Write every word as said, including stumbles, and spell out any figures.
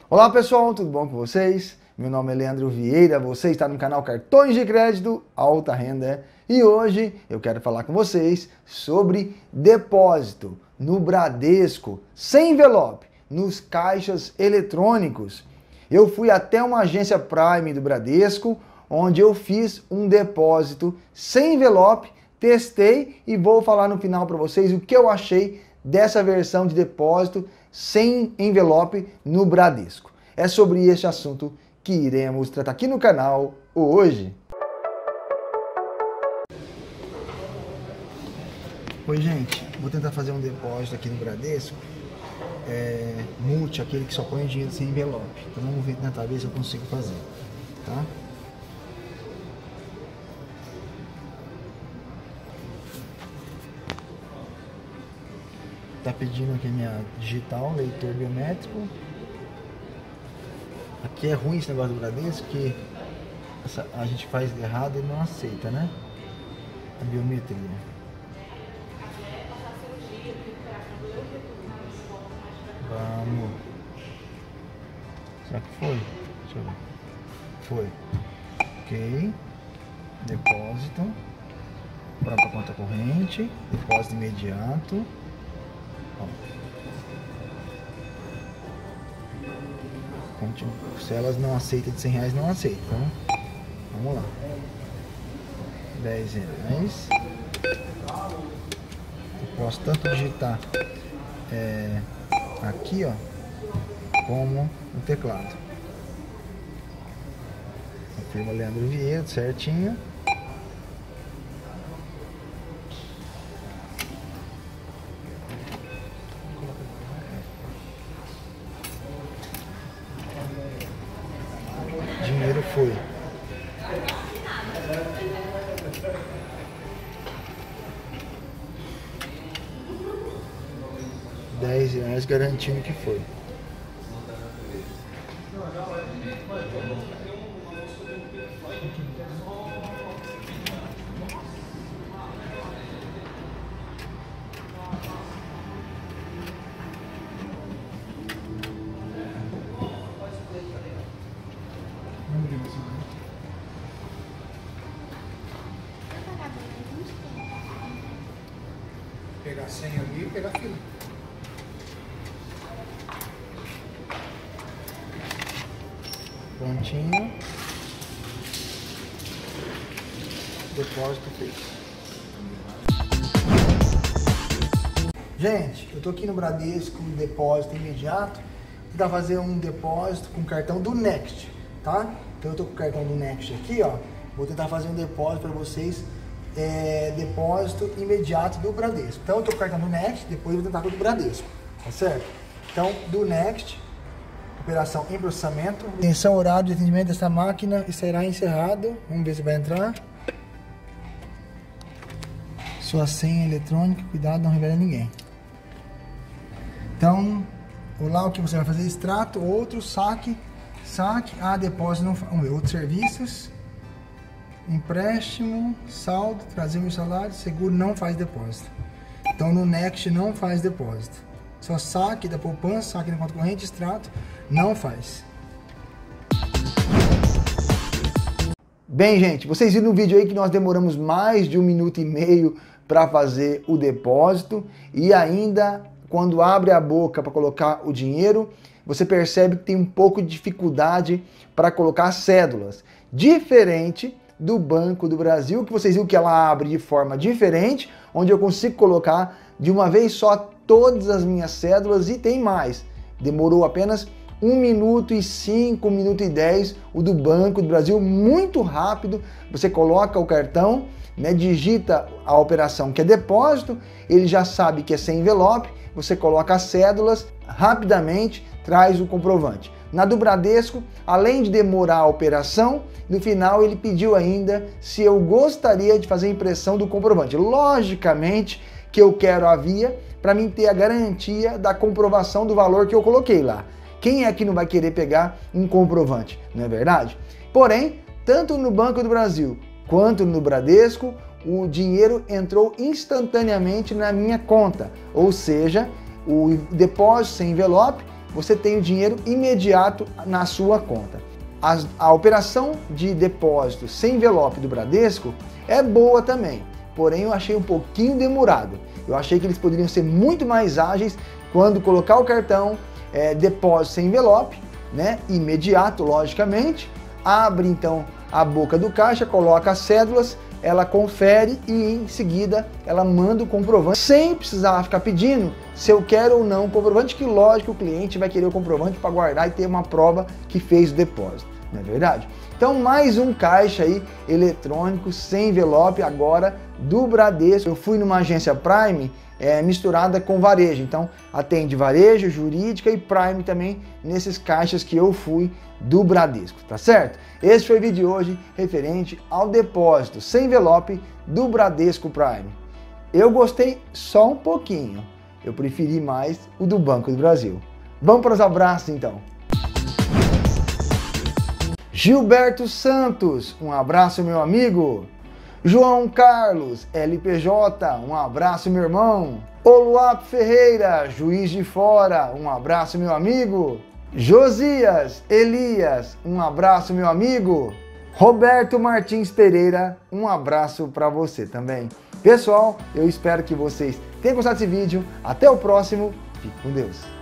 Olá pessoal, tudo bom com vocês? Meu nome é Leandro Vieira, você está no canal Cartões de Crédito Alta Renda e hoje eu quero falar com vocês sobre depósito no Bradesco, sem envelope, nos caixas eletrônicos. Eu fui até uma agência Prime do Bradesco, onde eu fiz um depósito sem envelope, testei e vou falar no final para vocês o que eu achei dessa versão de depósito sem envelope no Bradesco. É sobre este assunto que iremos tratar aqui no canal hoje. Oi gente, vou tentar fazer um depósito aqui no Bradesco, é, multi, aquele que só põe dinheiro sem envelope. Então vamos ver, tentar ver se eu consigo fazer, tá? Tá pedindo aqui minha digital, leitor biométrico. Aqui é ruim esse negócio do Bradesco, que essa, a gente faz errado e não aceita, né? A biometria. Vamos. Será que foi? Deixa eu ver. Foi. Ok. Depósito. Própria conta corrente. Depósito imediato. Se elas não aceitam de cem reais, não aceitam. Então, vamos lá. dez reais. Eu posso tanto digitar é, aqui, ó, como no teclado. Confirma Leandro Vieira, certinho. Dinheiro foi. Dez reais garantindo que foi. Pegar a senha ali e pegar a fila. Prontinho. Depósito feito. Gente, eu tô aqui no Bradesco, depósito imediato. Vou tentar fazer um depósito com cartão do Next, tá? Então eu tô com o cartão do Next aqui, ó. Vou tentar fazer um depósito para vocês. É, depósito imediato do Bradesco. Então eu tô com o cartão do Next, depois eu vou tentar com o do Bradesco, tá certo? Então, do Next, operação em processamento. Atenção, horário de atendimento dessa máquina será encerrado. Vamos ver se vai entrar. Sua senha eletrônica, cuidado, não revela ninguém. Então, lá o que você vai fazer? Extrato, outro, saque, saque, ah, depósito, não, vamos ver, outros serviços. Empréstimo, saldo, trazer meu salário, seguro, não faz depósito. Então no Next não faz depósito. Só saque da poupança, saque na conta corrente, extrato, não faz. Bem, gente, vocês viram no vídeo aí que nós demoramos mais de um minuto e meio para fazer o depósito e ainda quando abre a boca para colocar o dinheiro, você percebe que tem um pouco de dificuldade para colocar cédulas. Diferente do Banco do Brasil, que vocês viram que ela abre de forma diferente, onde eu consigo colocar de uma vez só todas as minhas cédulas e tem mais. Demorou apenas um minuto e cinco, um minuto e dez, o do Banco do Brasil, muito rápido. Você coloca o cartão, né, digita a operação que é depósito, ele já sabe que é sem envelope, você coloca as cédulas, rapidamente traz o comprovante. Na do Bradesco, além de demorar a operação, no final ele pediu ainda se eu gostaria de fazer a impressão do comprovante. Logicamente que eu quero a via para mim ter a garantia da comprovação do valor que eu coloquei lá. Quem é que não vai querer pegar um comprovante, não é verdade? Porém, tanto no Banco do Brasil quanto no Bradesco, o dinheiro entrou instantaneamente na minha conta, ou seja, o depósito sem envelope você tem o dinheiro imediato na sua conta. As, a operação de depósito sem envelope do Bradesco é boa também, porém eu achei um pouquinho demorado. Eu achei que eles poderiam ser muito mais ágeis quando colocar o cartão, é, depósito sem envelope, né, imediato, logicamente, abre então a boca do caixa, coloca as cédulas, ela confere e em seguida ela manda o comprovante, sem precisar ficar pedindo se eu quero ou não o comprovante, que lógico o cliente vai querer o comprovante para guardar e ter uma prova que fez o depósito, não é verdade? Então mais um caixa aí eletrônico sem envelope agora do Bradesco. Eu fui numa agência Prime é, misturada com varejo, então atende varejo, jurídica e Prime também nesses caixas que eu fui do Bradesco, tá certo? Esse foi o vídeo de hoje referente ao depósito sem envelope do Bradesco Prime. Eu gostei só um pouquinho, eu preferi mais o do Banco do Brasil. Vamos para os abraços então. Gilberto Santos, um abraço meu amigo. João Carlos, L P J, um abraço meu irmão. Oluapo Ferreira, Juiz de Fora, um abraço meu amigo. Josias Elias, um abraço meu amigo. Roberto Martins Pereira, um abraço para você também. Pessoal, eu espero que vocês tenham gostado desse vídeo. Até o próximo. Fique com Deus.